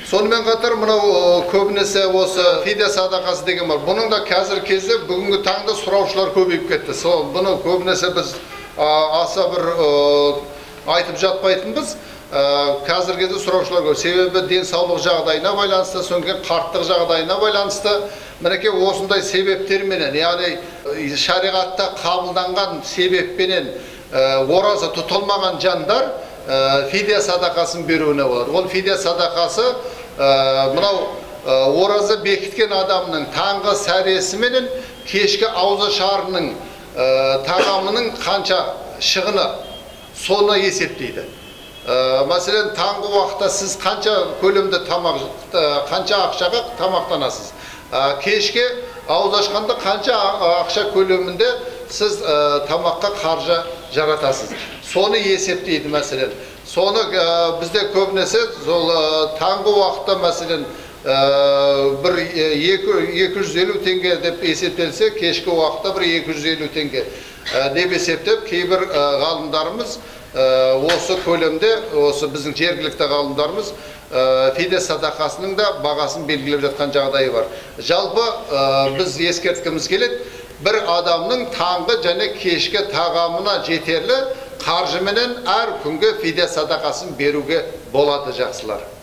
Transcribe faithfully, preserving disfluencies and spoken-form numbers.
Сонымен қатар мынау көбінесе осы фидия садақасы деген бар. Бұның да қазір кезде бүгінгі таңда сұраушылар көбейіп кетті. Бұны көбінесе біз аса бір айтып жатпайтынбыз. Қазір кезде сұраушылар көп. Себебі денсаулық жағдайына байланысты, соңғы қарттық жағдайына байланысты, мінекей осындай себептерменен, яғни шариғатта қабылданған себеппенен ораза тұтылмаған жандар фидия садақасын беруіне болады. Ол фидия садақасы мынау ораза бекіткен адамның таңғы сәресі менен кешкі аузы шарының тағамының қанша шығыны соны есептейді. Мәселен, таңғы уақытта сіз қанша көлемде тамақ, қанша ақшаға тамақтанасыз. Кешке ауыз ашқанда қанша ақша көлемінде сіз тамаққа қаржы жаратасыз. Соны есептейді мәселен. Соны бізде көбінесе таңғы уақытта мәселен бір екі жүз елу теңге деп есептелсе, кешкі уақытта бір екі жүз елу теңге деп есептеп, кейбір ғалымдарымыз осы көлемде, осы біздің жергілікті ғалымдарымыз фидия садақасының да бағасын белгілеп жатқан жағдайы бар. Жалпы біз ескерткіміз келеді, бір адамның таңғы және кешкі тағамына жетерлі қаржыменен әр күнге фидия садақасын беруге болады, жақсылар.